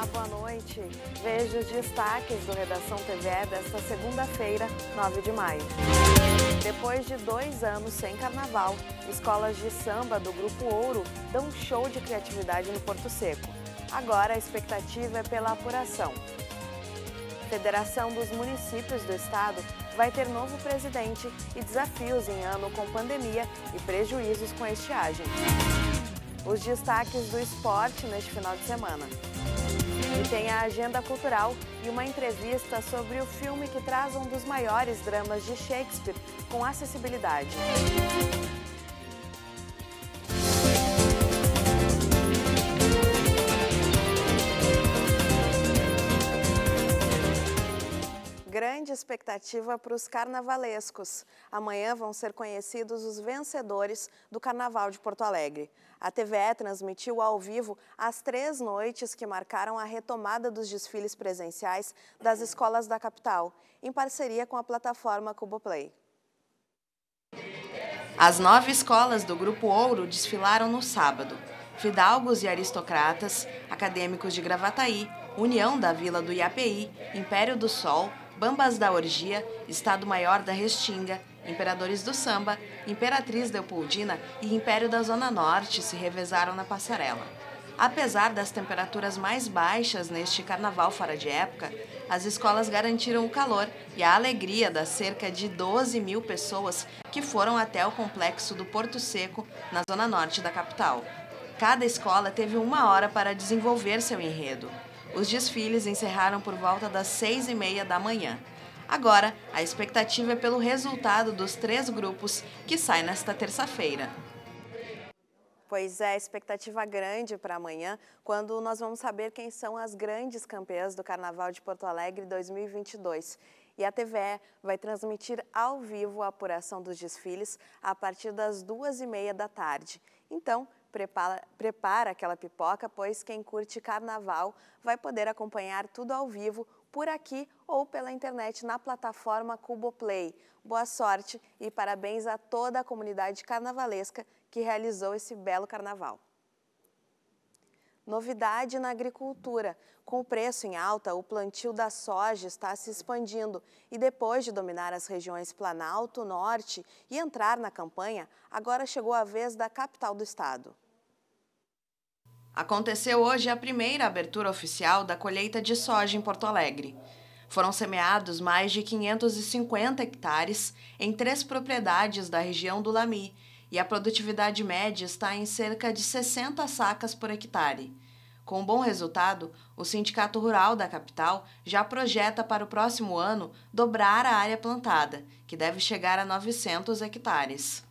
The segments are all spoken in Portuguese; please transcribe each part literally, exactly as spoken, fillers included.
Olá, boa noite. Veja os destaques do Redação T V E desta segunda-feira, nove de maio. Depois de dois anos sem carnaval, escolas de samba do Grupo Ouro dão um show de criatividade no Porto Seco. Agora a expectativa é pela apuração. Federação dos Municípios do Estado vai ter novo presidente e desafios em ano com pandemia e prejuízos com a estiagem. Os destaques do esporte neste final de semana. E tem a agenda cultural e uma entrevista sobre o filme que traz um dos maiores dramas de Shakespeare com acessibilidade. Grande expectativa para os carnavalescos. Amanhã vão ser conhecidos os vencedores do Carnaval de Porto Alegre. A T V E transmitiu ao vivo as três noites que marcaram a retomada dos desfiles presenciais das escolas da capital, em parceria com a plataforma Cuboplay. As nove escolas do Grupo Ouro desfilaram no sábado. Fidalgos e aristocratas, acadêmicos de Gravataí, União da Vila do Iapeí, Império do Sol, Bambas da Orgia, Estado-Maior da Restinga, Imperadores do Samba, Imperatriz Leopoldina e Império da Zona Norte se revezaram na passarela. Apesar das temperaturas mais baixas neste carnaval fora de época, as escolas garantiram o calor e a alegria das cerca de doze mil pessoas que foram até o complexo do Porto Seco, na zona norte da capital. Cada escola teve uma hora para desenvolver seu enredo. Os desfiles encerraram por volta das seis e meia da manhã. Agora, a expectativa é pelo resultado dos três grupos que saem nesta terça-feira. Pois é, expectativa grande para amanhã, quando nós vamos saber quem são as grandes campeãs do Carnaval de Porto Alegre dois mil e vinte e dois. E a T V E vai transmitir ao vivo a apuração dos desfiles a partir das duas e meia da tarde. Então, Prepara, prepara aquela pipoca, pois quem curte carnaval vai poder acompanhar tudo ao vivo por aqui ou pela internet na plataforma Cuboplay. Boa sorte e parabéns a toda a comunidade carnavalesca que realizou esse belo carnaval. Novidade na agricultura. Com o preço em alta, o plantio da soja está se expandindo e depois de dominar as regiões Planalto, Norte e entrar na campanha, agora chegou a vez da capital do estado. Aconteceu hoje a primeira abertura oficial da colheita de soja em Porto Alegre. Foram semeados mais de quinhentos e cinquenta hectares em três propriedades da região do Lami e a produtividade média está em cerca de sessenta sacas por hectare. Com um bom resultado, o Sindicato Rural da capital já projeta para o próximo ano dobrar a área plantada, que deve chegar a novecentos hectares.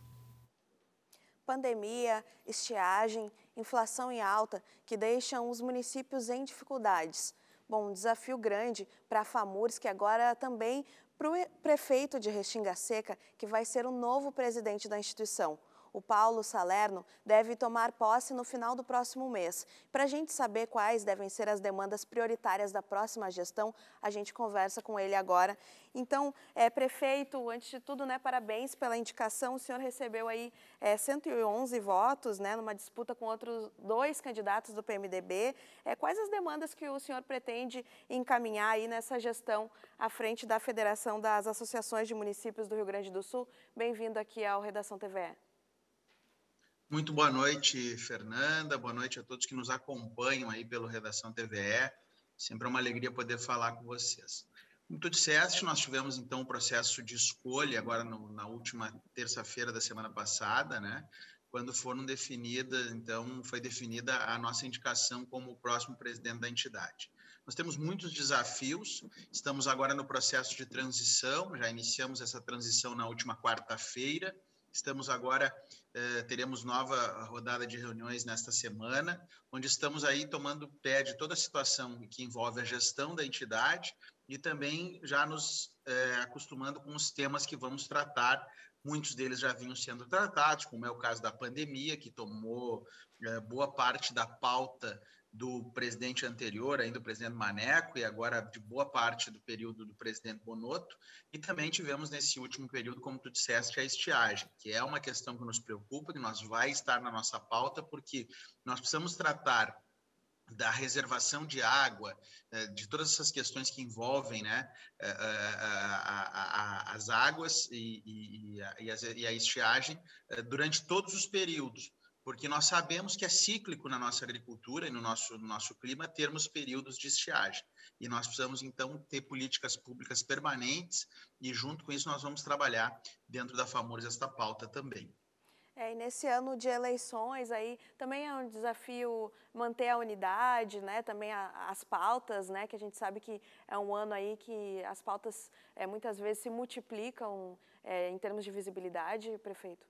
Pandemia, estiagem, inflação em alta, que deixam os municípios em dificuldades. Bom, um desafio grande para a FAMURS, que agora também para o prefeito de Restinga Seca, que vai ser o novo presidente da instituição. O Paulo Salerno deve tomar posse no final do próximo mês. Para a gente saber quais devem ser as demandas prioritárias da próxima gestão, a gente conversa com ele agora. Então, é, prefeito, antes de tudo, né, parabéns pela indicação. O senhor recebeu aí é, cento e onze votos, né, numa disputa com outros dois candidatos do P M D B. É, quais as demandas que o senhor pretende encaminhar aí nessa gestão à frente da Federação das Associações de Municípios do Rio Grande do Sul? Bem-vindo aqui ao Redação T V E. Muito boa noite, Fernanda. Boa noite a todos que nos acompanham aí pelo Redação T V E. Sempre é uma alegria poder falar com vocês. Como tu disseste, nós tivemos então um processo de escolha agora no, na última terça-feira da semana passada, né? Quando foram definidas, então foi definida a nossa indicação como o próximo presidente da entidade. Nós temos muitos desafios, estamos agora no processo de transição, já iniciamos essa transição na última quarta-feira. Estamos agora, eh, teremos nova rodada de reuniões nesta semana, onde estamos aí tomando pé de toda a situação que envolve a gestão da entidade e também já nos eh, acostumando com os temas que vamos tratar. Muitos deles já vinham sendo tratados, como é o caso da pandemia, que tomou eh, boa parte da pauta do presidente anterior, ainda o presidente Maneco, e agora de boa parte do período do presidente Bonotto, e também tivemos nesse último período, como tu disseste, a estiagem, que é uma questão que nos preocupa, que nós vai estar na nossa pauta, porque nós precisamos tratar da reservação de água, de todas essas questões que envolvem, né, as águas e, e, e, a, e a estiagem durante todos os períodos, porque nós sabemos que é cíclico na nossa agricultura e no nosso, no nosso clima termos períodos de estiagem. E nós precisamos, então, ter políticas públicas permanentes e, junto com isso, nós vamos trabalhar dentro da FAMURS esta pauta também. É, e nesse ano de eleições aí também é um desafio manter a unidade, né? Também a, as pautas, né? Que a gente sabe que é um ano aí que as pautas é, muitas vezes se multiplicam é, em termos de visibilidade, prefeito.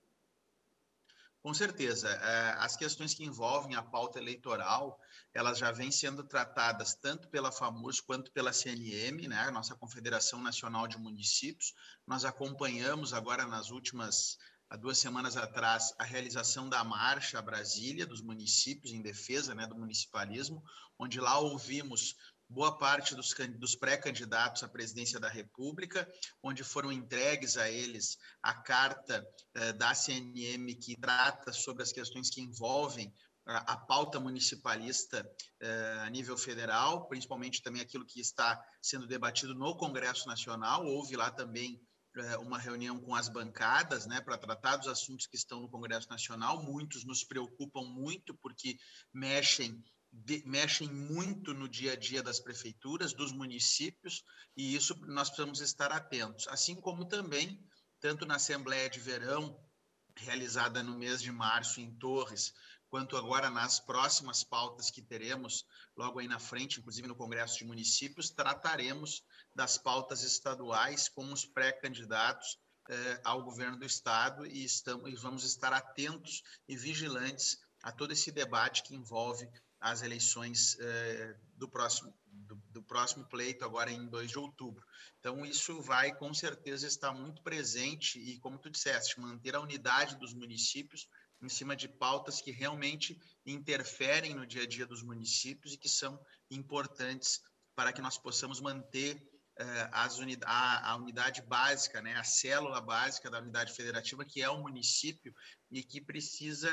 Com certeza, as questões que envolvem a pauta eleitoral, elas já vêm sendo tratadas tanto pela FAMURS quanto pela C N M, né, a nossa Confederação Nacional de Municípios. Nós acompanhamos agora nas últimas, há duas semanas atrás, a realização da Marcha a Brasília dos municípios em defesa, né, do municipalismo, onde lá ouvimos boa parte dos, dos pré-candidatos à presidência da República, onde foram entregues a eles a carta eh, da C N M que trata sobre as questões que envolvem a, a pauta municipalista eh, a nível federal, principalmente também aquilo que está sendo debatido no Congresso Nacional. Houve lá também eh, uma reunião com as bancadas, né, para tratar dos assuntos que estão no Congresso Nacional. Muitos nos preocupam muito porque mexem De, mexem muito no dia a dia das prefeituras, dos municípios, e isso nós precisamos estar atentos. Assim como também, tanto na Assembleia de Verão, realizada no mês de março em Torres, quanto agora nas próximas pautas que teremos logo aí na frente, inclusive no Congresso de Municípios, trataremos das pautas estaduais com os pré-candidatos eh, ao governo do Estado e, estamos, e vamos estar atentos e vigilantes a todo esse debate que envolve as eleições eh, do, próximo, do, do próximo pleito, agora em dois de outubro. Então, isso vai, com certeza, estar muito presente e, como tu disseste, manter a unidade dos municípios em cima de pautas que realmente interferem no dia a dia dos municípios e que são importantes para que nós possamos manter eh, as uni a, a unidade básica, né, a célula básica da unidade federativa, que é o município e que precisa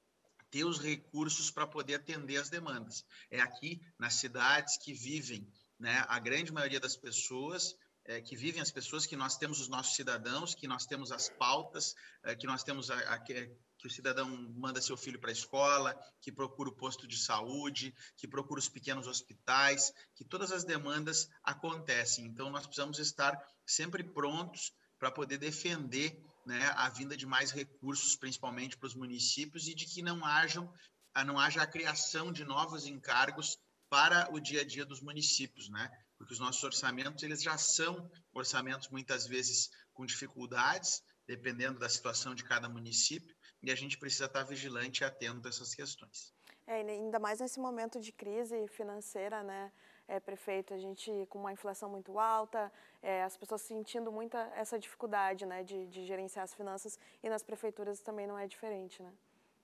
ter os recursos para poder atender as demandas. É aqui, nas cidades que vivem, né, a grande maioria das pessoas, é, que vivem as pessoas, que nós temos os nossos cidadãos, que nós temos as pautas, é, que nós temos a, a, que o cidadão manda seu filho para a escola, que procura o posto de saúde, que procura os pequenos hospitais, que todas as demandas acontecem. Então, nós precisamos estar sempre prontos para poder defender, né, a vinda de mais recursos, principalmente para os municípios, e de que não, hajam, não haja a criação de novos encargos para o dia a dia dos municípios, né? Porque os nossos orçamentos eles já são orçamentos muitas vezes com dificuldades, dependendo da situação de cada município, e a gente precisa estar vigilante e atento a essas questões. É, ainda mais nesse momento de crise financeira, né? É, prefeito, a gente com uma inflação muito alta, é, as pessoas sentindo muita essa dificuldade, né, de, de gerenciar as finanças, e nas prefeituras também não é diferente, né?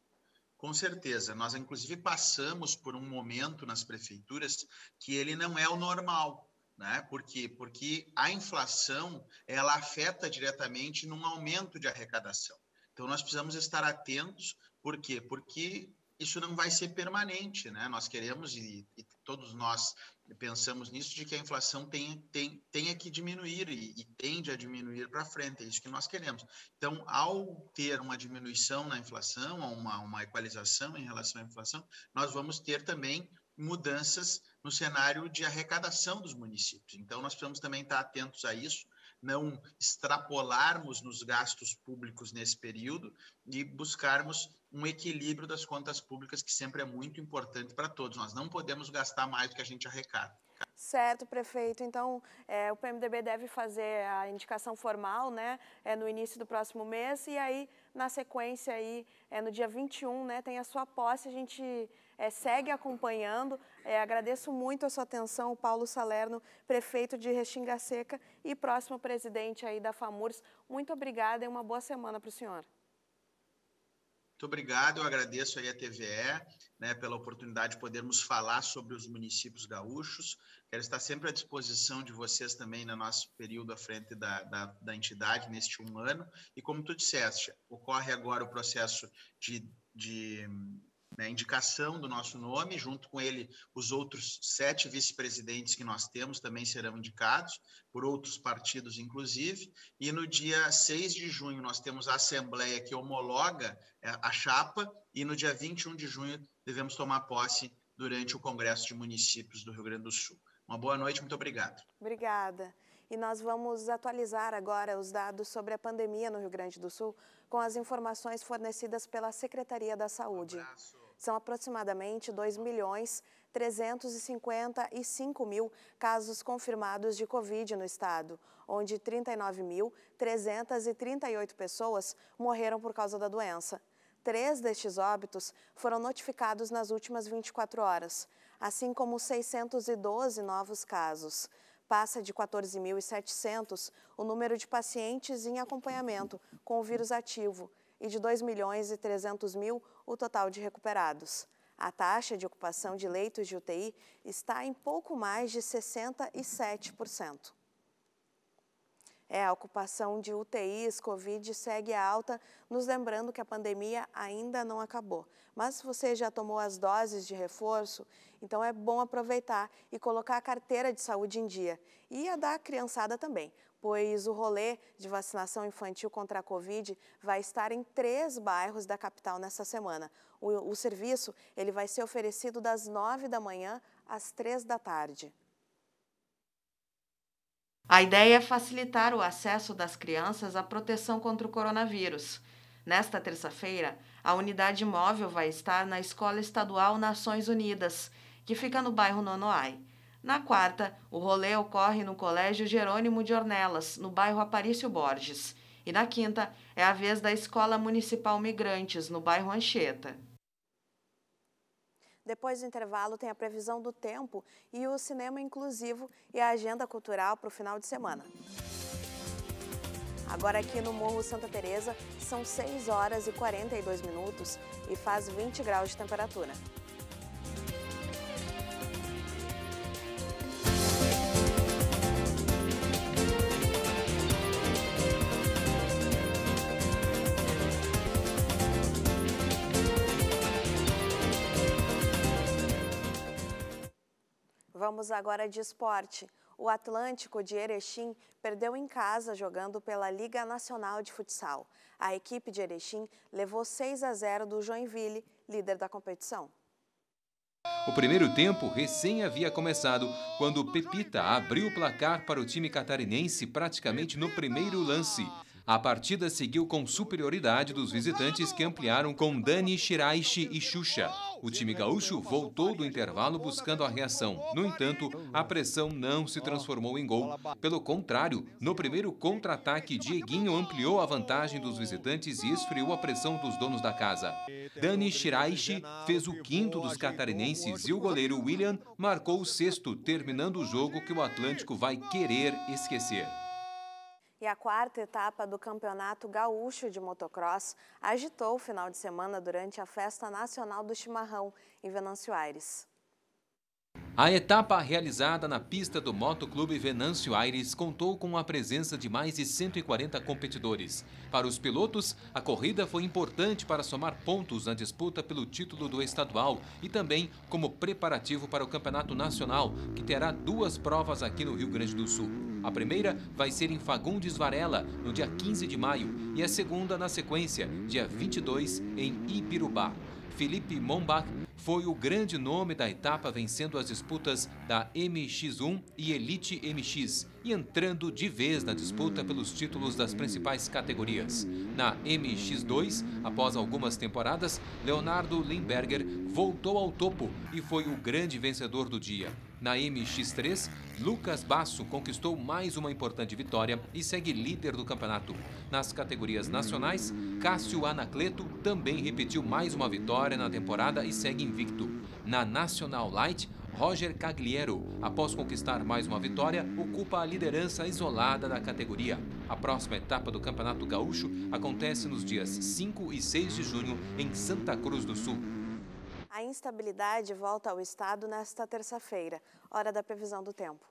Com certeza, nós inclusive passamos por um momento nas prefeituras que ele não é o normal, né? Por quê? Porque a inflação, ela afeta diretamente num aumento de arrecadação. Então nós precisamos estar atentos, por quê? Porque isso não vai ser permanente, né? Nós queremos, e, e todos nós pensamos nisso, de que a inflação tem, tem, tenha que diminuir e, e tende a diminuir para frente, é isso que nós queremos. Então, ao ter uma diminuição na inflação, uma, uma equalização em relação à inflação, nós vamos ter também mudanças no cenário de arrecadação dos municípios. Então, nós precisamos também estar atentos a isso, não extrapolarmos nos gastos públicos nesse período e buscarmos um equilíbrio das contas públicas, que sempre é muito importante para todos. Nós não podemos gastar mais do que a gente arrecada. Certo, prefeito. Então, é, o P M D B deve fazer a indicação formal, né, é, no início do próximo mês, e aí, na sequência, aí, é, no dia vinte e um, né, tem a sua posse, a gente é, segue acompanhando. É, agradeço muito a sua atenção, Paulo Salerno, prefeito de Restinga Seca e próximo presidente aí da FAMURS. Muito obrigada e uma boa semana para o senhor. Muito obrigado, eu agradeço aí a T V E, né, pela oportunidade de podermos falar sobre os municípios gaúchos. Quero estar sempre à disposição de vocês também no nosso período à frente da, da, da entidade, neste um ano. E como tu disseste, ocorre agora o processo de, de né, indicação do nosso nome, junto com ele os outros sete vice-presidentes que nós temos também serão indicados, por outros partidos inclusive, e no dia seis de junho nós temos a Assembleia que homologa a chapa, e no dia vinte e um de junho devemos tomar posse durante o Congresso de Municípios do Rio Grande do Sul. Uma boa noite, muito obrigado. Obrigada. E nós vamos atualizar agora os dados sobre a pandemia no Rio Grande do Sul com as informações fornecidas pela Secretaria da Saúde. Um São aproximadamente dois milhões trezentos e cinquenta e cinco mil casos confirmados de Covid no estado, onde trinta e nove mil trezentas e trinta e oito pessoas morreram por causa da doença. Três destes óbitos foram notificados nas últimas vinte e quatro horas, assim como seiscentos e doze novos casos. Passa de quatorze mil e setecentos o número de pacientes em acompanhamento com o vírus ativo e de dois milhões e trezentos mil o total de recuperados. A taxa de ocupação de leitos de U T I está em pouco mais de sessenta e sete por cento. É, a ocupação de U T Is Covid segue alta, nos lembrando que a pandemia ainda não acabou. Mas se você já tomou as doses de reforço, então é bom aproveitar e colocar a carteira de saúde em dia. E a da criançada também, pois o rolê de vacinação infantil contra a Covid vai estar em três bairros da capital nesta semana. O, o serviço ele vai ser oferecido das nove da manhã às três da tarde. A ideia é facilitar o acesso das crianças à proteção contra o coronavírus. Nesta terça-feira, a unidade móvel vai estar na Escola Estadual Nações Unidas, que fica no bairro Nonoai. Na quarta, o rolê ocorre no Colégio Jerônimo de Ornelas, no bairro Aparício Borges. E na quinta, é a vez da Escola Municipal Migrantes, no bairro Anchieta. Depois do intervalo tem a previsão do tempo e o cinema inclusivo e a agenda cultural para o final de semana. Agora aqui no Morro Santa Teresa são seis horas e quarenta e dois minutos e faz vinte graus de temperatura. Vamos agora de esporte. O Atlântico de Erechim perdeu em casa jogando pela Liga Nacional de Futsal. A equipe de Erechim levou seis a zero do Joinville, líder da competição. O primeiro tempo recém havia começado quando Pepita abriu o placar para o time catarinense praticamente no primeiro lance. A partida seguiu com superioridade dos visitantes que ampliaram com Dani, Shiraishi e Xuxa. O time gaúcho voltou do intervalo buscando a reação. No entanto, a pressão não se transformou em gol. Pelo contrário, no primeiro contra-ataque, Dieguinho ampliou a vantagem dos visitantes e esfriou a pressão dos donos da casa. Dani Shiraishi fez o quinto dos catarinenses e o goleiro William marcou o sexto, terminando o jogo que o Atlântico vai querer esquecer. E a quarta etapa do Campeonato Gaúcho de Motocross agitou o final de semana durante a Festa Nacional do Chimarrão, em Venâncio Aires. A etapa realizada na pista do Motoclube Venâncio Aires contou com a presença de mais de cento e quarenta competidores. Para os pilotos, a corrida foi importante para somar pontos na disputa pelo título do estadual e também como preparativo para o Campeonato Nacional, que terá duas provas aqui no Rio Grande do Sul. A primeira vai ser em Fagundes Varela, no dia quinze de maio, e a segunda na sequência, dia vinte e dois, em Ibirubá. Felipe Mombach foi o grande nome da etapa, vencendo as disputas da M X um e Elite M X e entrando de vez na disputa pelos títulos das principais categorias. Na M X dois, após algumas temporadas, Leonardo Limberger voltou ao topo e foi o grande vencedor do dia. Na M X três, Lucas Basso conquistou mais uma importante vitória e segue líder do campeonato. Nas categorias nacionais, Cássio Anacleto também repetiu mais uma vitória na temporada e segue invicto. Na Nacional Light, Roger Cagliero, após conquistar mais uma vitória, ocupa a liderança isolada da categoria. A próxima etapa do Campeonato Gaúcho acontece nos dias cinco e seis de junho em Santa Cruz do Sul. A instabilidade volta ao estado nesta terça-feira, hora da previsão do tempo.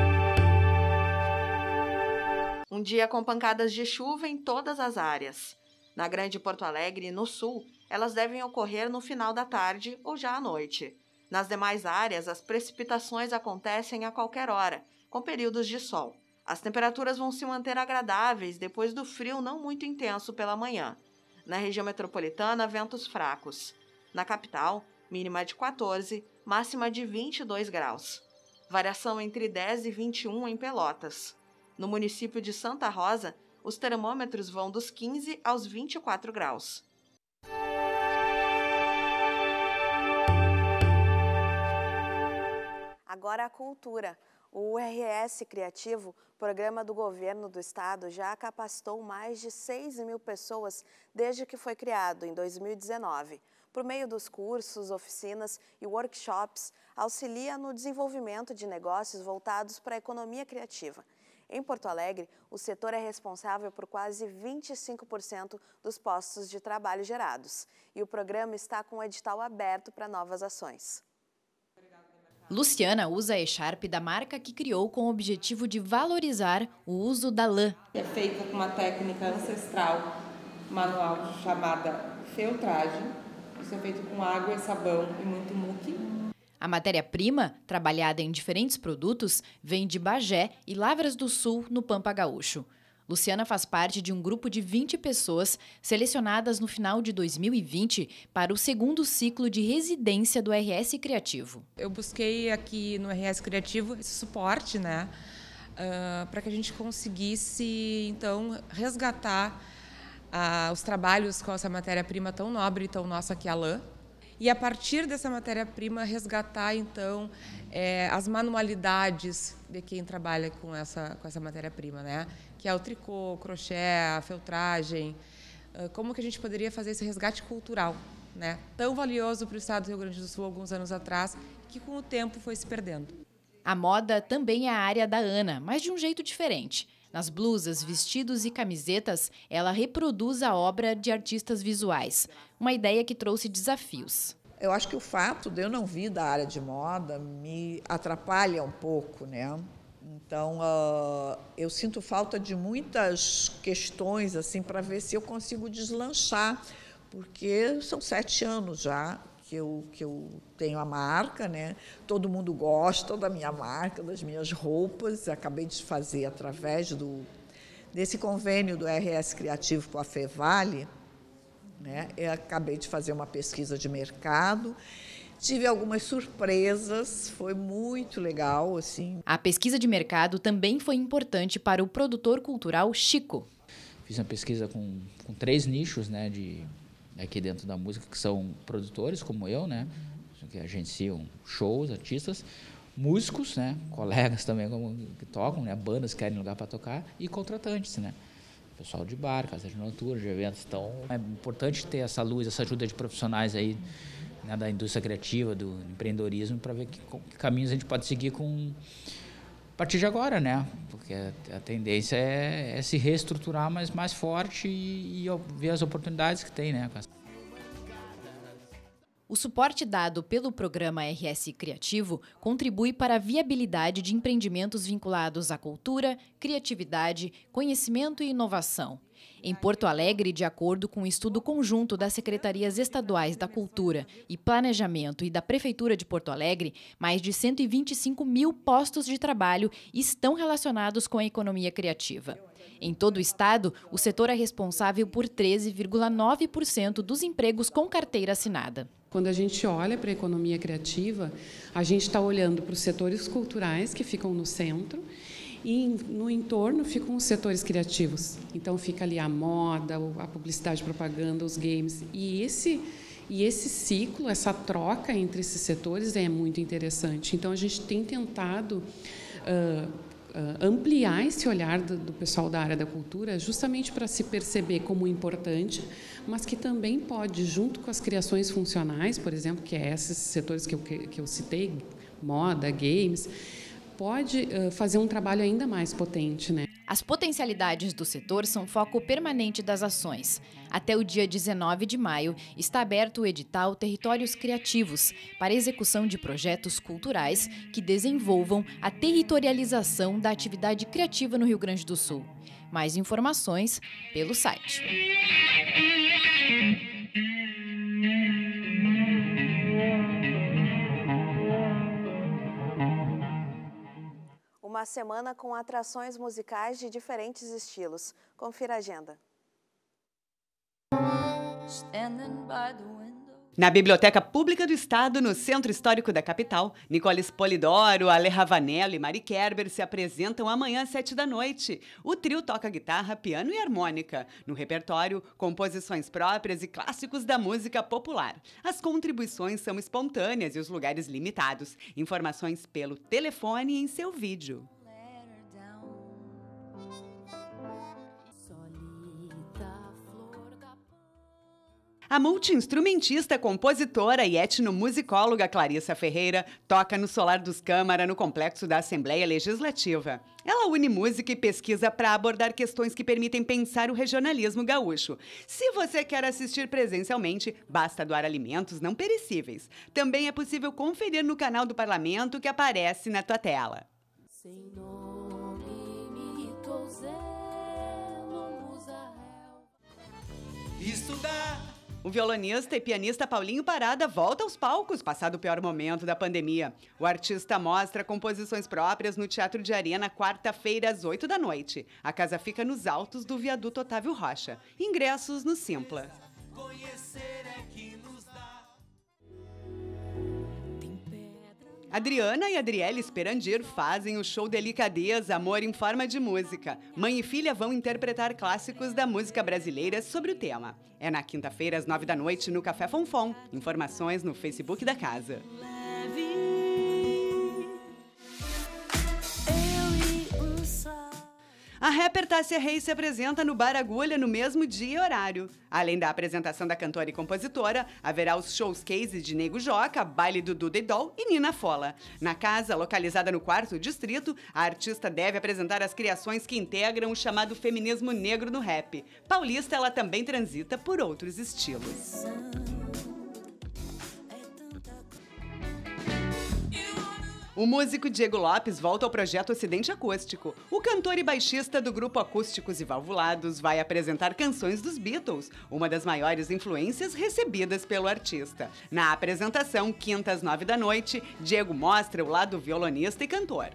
Um dia com pancadas de chuva em todas as áreas. Na Grande Porto Alegre e no Sul, elas devem ocorrer no final da tarde ou já à noite. Nas demais áreas, as precipitações acontecem a qualquer hora, com períodos de sol. As temperaturas vão se manter agradáveis depois do frio não muito intenso pela manhã. Na região metropolitana, ventos fracos. Na capital, mínima de quatorze, máxima de vinte e dois graus. Variação entre dez e vinte e um em Pelotas. No município de Santa Rosa, os termômetros vão dos quinze aos vinte e quatro graus. Agora a cultura. O R S Criativo, programa do governo do estado, já capacitou mais de seis mil pessoas desde que foi criado em dois mil e dezenove. Por meio dos cursos, oficinas e workshops, auxilia no desenvolvimento de negócios voltados para a economia criativa. Em Porto Alegre, o setor é responsável por quase vinte e cinco por cento dos postos de trabalho gerados. E o programa está com o edital aberto para novas ações. Luciana usa a echarpe da marca que criou com o objetivo de valorizar o uso da lã. É feita com uma técnica ancestral manual chamada feltragem. Isso é feito com água e sabão e muito muque. A matéria-prima, trabalhada em diferentes produtos, vem de Bagé e Lavras do Sul, no Pampa Gaúcho. Luciana faz parte de um grupo de vinte pessoas selecionadas no final de dois mil e vinte para o segundo ciclo de residência do R S Criativo. Eu busquei aqui no R S Criativo esse suporte, né, uh, para que a gente conseguisse, então, resgatar uh, os trabalhos com essa matéria-prima tão nobre e tão nossa que é a lã. E, a partir dessa matéria-prima, resgatar, então, é, as manualidades de quem trabalha com essa, com essa matéria-prima, né? Que é o tricô, o crochê, a feltragem. Como que a gente poderia fazer esse resgate cultural, né? Tão valioso para o estado do Rio Grande do Sul, alguns anos atrás, que com o tempo foi se perdendo. A moda também é a área da Ana, mas de um jeito diferente. Nas blusas, vestidos e camisetas, ela reproduz a obra de artistas visuais. Uma ideia que trouxe desafios. Eu acho que o fato de eu não vir da área de moda me atrapalha um pouco, né? Então, uh, eu sinto falta de muitas questões assim para ver se eu consigo deslanchar, porque são sete anos já que eu, que eu tenho a marca, né? Todo mundo gosta da minha marca, das minhas roupas. Acabei de fazer, através do, desse convênio do R S Criativo com a Fevale, né? Eu acabei de fazer uma pesquisa de mercado. Tive algumas surpresas, foi muito legal, assim. A pesquisa de mercado também foi importante para o produtor cultural Chico. Fiz uma pesquisa com, com três nichos, né, de, aqui dentro da música, que são produtores, como eu, né, que agenciam shows, artistas, músicos, né, colegas também como, que tocam, né, bandas que querem lugar para tocar, e contratantes, né, pessoal de bar, casa de noturno, de eventos. Então, é importante ter essa luz, essa ajuda de profissionais aí, né, da indústria criativa, do empreendedorismo, para ver que, que caminhos a gente pode seguir com, a partir de agora, né? Porque a, a tendência é, é se reestruturar, mas mais forte e, e ver as oportunidades que tem, né? O suporte dado pelo programa R S Criativo contribui para a viabilidade de empreendimentos vinculados à cultura, criatividade, conhecimento e inovação. Em Porto Alegre, de acordo com um estudo conjunto das Secretarias Estaduais da Cultura e Planejamento e da Prefeitura de Porto Alegre, mais de cento e vinte e cinco mil postos de trabalho estão relacionados com a economia criativa. Em todo o estado, o setor é responsável por treze vírgula nove por cento dos empregos com carteira assinada. Quando a gente olha para a economia criativa, a gente está olhando para os setores culturais que ficam no centro e no entorno ficam os setores criativos. Então fica ali a moda, a publicidade, a propaganda, os games. E esse, e esse ciclo, essa troca entre esses setores é muito interessante. Então a gente tem tentado uh, uh, ampliar esse olhar do, do pessoal da área da cultura, justamente para se perceber como importante, mas que também pode, junto com as criações funcionais, por exemplo, que é esses setores que eu, que eu citei, moda, games, pode uh, fazer um trabalho ainda mais potente, né? As potencialidades do setor são foco permanente das ações. Até o dia dezenove de maio, está aberto o edital Territórios Criativos, para execução de projetos culturais que desenvolvam a territorialização da atividade criativa no Rio Grande do Sul. Mais informações pelo site. Uma semana com atrações musicais de diferentes estilos. Confira a agenda. Na Biblioteca Pública do Estado, no Centro Histórico da capital, Nicoles Polidoro, Ale Ravanello e Mari Kerber se apresentam amanhã às sete da noite. O trio toca guitarra, piano e harmônica. No repertório, composições próprias e clássicos da música popular. As contribuições são espontâneas e os lugares limitados. Informações pelo telefone e em seu vídeo. A multi-instrumentista, compositora e etnomusicóloga Clarissa Ferreira toca no Solar dos Câmara, no complexo da Assembleia Legislativa. Ela une música e pesquisa para abordar questões que permitem pensar o regionalismo gaúcho. Se você quer assistir presencialmente, basta doar alimentos não perecíveis. Também é possível conferir no canal do Parlamento que aparece na tua tela. Sem nome, me Estudar. O violonista e pianista Paulinho Parada volta aos palcos, passado o pior momento da pandemia. O artista mostra composições próprias no Teatro de Arena, quarta-feira, às oito da noite. A casa fica nos altos do viaduto Otávio Rocha. Ingressos no Simpla. Adriana e Adriele Sperandir fazem o show Delicadeza, Amor em Forma de Música. Mãe e filha vão interpretar clássicos da música brasileira sobre o tema. É na quinta-feira, às nove da noite, no Café Fonfon. Informações no Facebook da casa. A rapper Tássia Reis se apresenta no Bar Agulha no mesmo dia e horário. Além da apresentação da cantora e compositora, haverá os shows case de Nego Joca, Baile do Duda e Doll e Nina Fola. Na casa, localizada no quarto distrito, a artista deve apresentar as criações que integram o chamado feminismo negro no rap. Paulista, ela também transita por outros estilos. O músico Diego Lopes volta ao projeto Ocidente Acústico. O cantor e baixista do grupo Acústicos e Valvulados vai apresentar canções dos Beatles, uma das maiores influências recebidas pelo artista. Na apresentação, quinta às nove da noite, Diego mostra o lado violonista e cantor.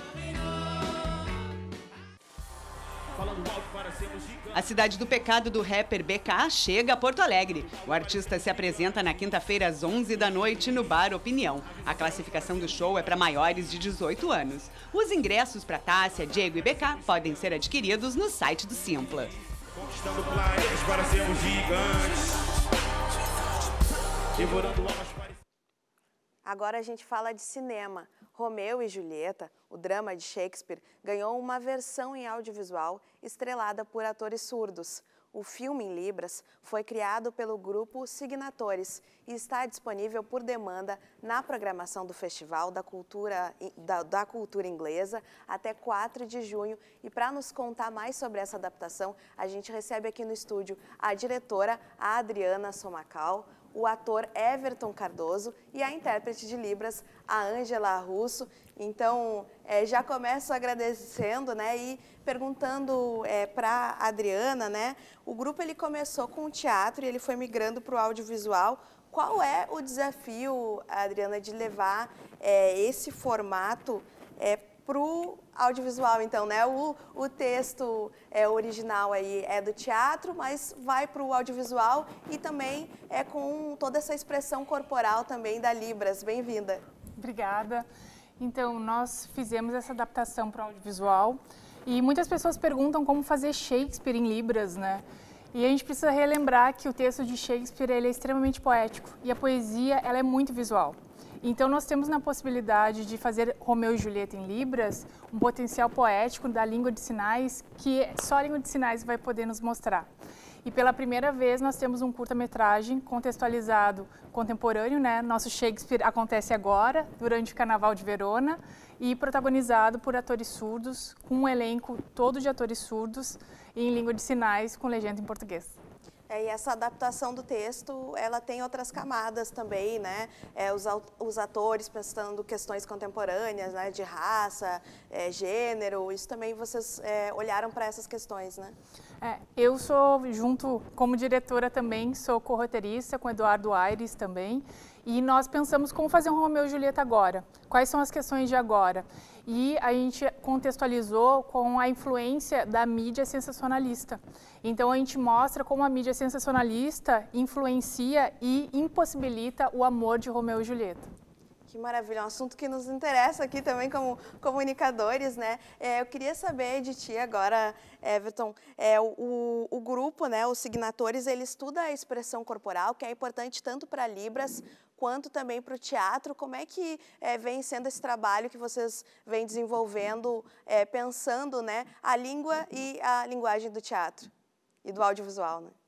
A Cidade do Pecado do rapper B K chega a Porto Alegre. O artista se apresenta na quinta-feira às onze da noite no Bar Opinião. A classificação do show é para maiores de dezoito anos. Os ingressos para Tássia, Diego e B K podem ser adquiridos no site do Simpla. Conquistando planetas para sermos gigantes. Devorando almas. Agora a gente fala de cinema. Romeu e Julieta, o drama de Shakespeare, ganhou uma versão em audiovisual estrelada por atores surdos. O filme em Libras foi criado pelo grupo Signatores e está disponível por demanda na programação do Festival da Cultura, da, da Cultura Inglesa até quatro de junho. E para nos contar mais sobre essa adaptação, a gente recebe aqui no estúdio a diretora a Adriana Somacal, o ator Everton Cardoso e a intérprete de Libras, a Ângela Russo. Então, é, já começo agradecendo, né, e perguntando é, para a Adriana, né, o grupo ele começou com o teatro e ele foi migrando para o audiovisual. Qual é o desafio, Adriana, de levar é, esse formato é, para o audiovisual, então, né? O, o texto é, original aí é do teatro, mas vai para o audiovisual e também é com toda essa expressão corporal também da Libras. Bem-vinda. Obrigada. Então, nós fizemos essa adaptação para o audiovisual e muitas pessoas perguntam como fazer Shakespeare em Libras, né? E a gente precisa relembrar que o texto de Shakespeare ele é extremamente poético e a poesia ela é muito visual. Então, nós temos na possibilidade de fazer Romeu e Julieta em Libras um potencial poético da língua de sinais que só a língua de sinais vai poder nos mostrar. E pela primeira vez nós temos um curta-metragem contextualizado contemporâneo, né? Nosso Shakespeare acontece agora, durante o Carnaval de Verona, e protagonizado por atores surdos, com um elenco todo de atores surdos e em língua de sinais com legenda em português. É, e essa adaptação do texto, ela tem outras camadas também, né? É, os, os atores pensando questões contemporâneas, né? De raça, é, gênero, isso também vocês é, olharam para essas questões, né? É, eu sou, junto como diretora também, sou co-roteirista com Eduardo Aires também, e nós pensamos como fazer um Romeu e Julieta agora, quais são as questões de agora. E a gente contextualizou com a influência da mídia sensacionalista. Então a gente mostra como a mídia sensacionalista influencia e impossibilita o amor de Romeu e Julieta. Que maravilha, é um assunto que nos interessa aqui também como comunicadores, né? É, eu queria saber de ti agora, Everton, é, o, o grupo, né, os Signatores, ele estuda a expressão corporal, que é importante tanto para Libras quanto também para o teatro. Como é que é, vem sendo esse trabalho que vocês vêm desenvolvendo, é, pensando, né, a língua e a linguagem do teatro e do audiovisual, né?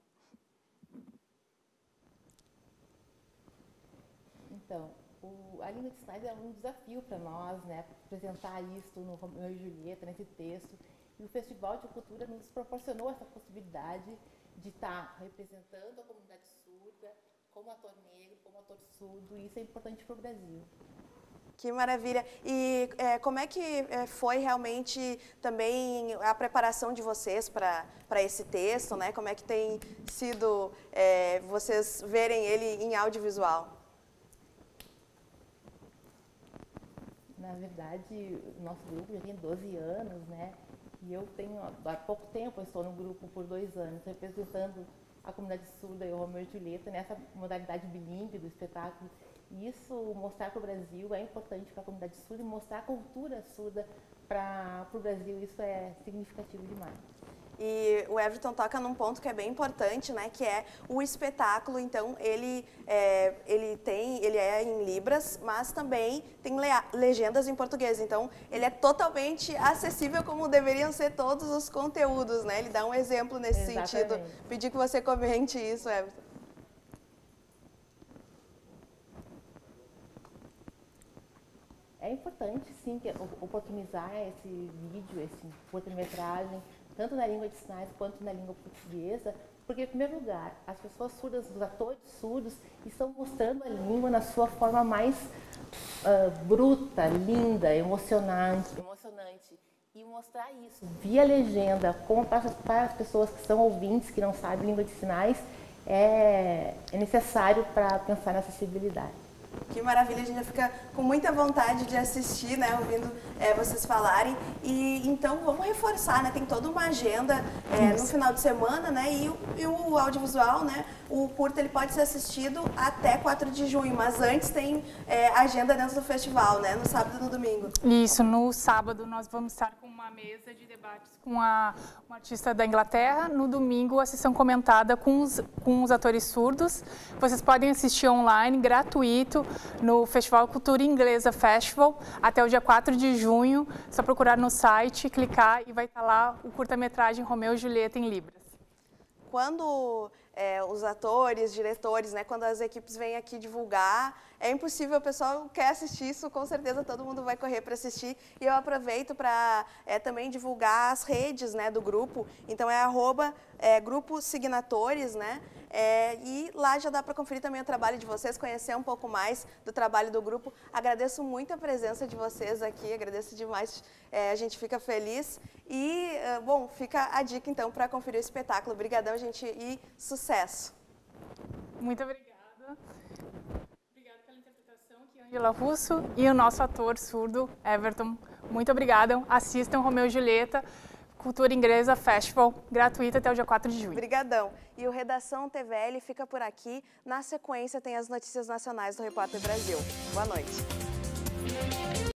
Então, o, a língua de sinais é um desafio para nós, né, apresentar isso no Romeu e Julieta, nesse texto. E o Festival de Cultura nos proporcionou essa possibilidade de estar representando a comunidade surda, como ator negro, como ator surdo, e isso é importante para o Brasil. Que maravilha! E é, como é que é, foi realmente também a preparação de vocês para para esse texto, né? Como é que tem sido é, vocês verem ele em audiovisual? Na verdade, o nosso grupo já tem doze anos, né? E eu tenho, há pouco tempo, eu estou no grupo por dois anos, representando a comunidade surda e o Romeu e Julieta nessa modalidade bilíngue do espetáculo. E isso, mostrar para o Brasil, é importante para a comunidade surda e mostrar a cultura surda para o Brasil, isso é significativo demais. E o Everton toca num ponto que é bem importante, né, que é o espetáculo. Então, ele, é, ele, tem, ele é em Libras, mas também tem le legendas em português. Então, ele é totalmente acessível como deveriam ser todos os conteúdos, né? Ele dá um exemplo nesse Exatamente. sentido. Pedir que você comente isso, Everton. É importante, sim, que, oportunizar esse vídeo, esse curta-metragem, tanto na língua de sinais quanto na língua portuguesa, porque, em primeiro lugar, as pessoas surdas, os atores surdos, estão mostrando a língua na sua forma mais uh, bruta, linda, emocionante, emocionante. E mostrar isso via legenda, como para, para as pessoas que são ouvintes, que não sabem língua de sinais, é, é necessário para pensar na acessibilidade. Que maravilha, a gente já fica com muita vontade de assistir, né, ouvindo é, vocês falarem. E então vamos reforçar, né, tem toda uma agenda é, no final de semana, né, e o, e o audiovisual, né, o curta ele pode ser assistido até quatro de junho, mas antes tem é, agenda dentro do festival, né, no sábado e no domingo. Isso, no sábado nós vamos estar com uma mesa de debates com a, uma artista da Inglaterra, no domingo a sessão comentada com os, com os atores surdos. Vocês podem assistir online, gratuito, no Festival Cultura Inglesa Festival, até o dia quatro de junho. Só procurar no site, clicar e vai estar lá o curta-metragem Romeu e Julieta em Libras. Quando é, os atores, diretores, né, quando as equipes vêm aqui divulgar, é impossível, o pessoal quer assistir isso, com certeza todo mundo vai correr para assistir. E eu aproveito para é, também divulgar as redes, né, do grupo. Então é arroba é, Grupo Signatores, né? É, e lá já dá para conferir também o trabalho de vocês, conhecer um pouco mais do trabalho do grupo. Agradeço muito a presença de vocês aqui, agradeço demais, é, a gente fica feliz. E, bom, fica a dica então para conferir o espetáculo. Obrigadão, gente, e sucesso! Muito obrigada. Obrigada pela interpretação aqui, Angela Russo, e o nosso ator surdo, Everton. Muito obrigada. Assistam Romeu e Julieta, Cultura Inglesa Festival, gratuito até o dia quatro de junho. Obrigadão. E o Redação T V L fica por aqui. Na sequência tem as notícias nacionais do Repórter Brasil. Boa noite.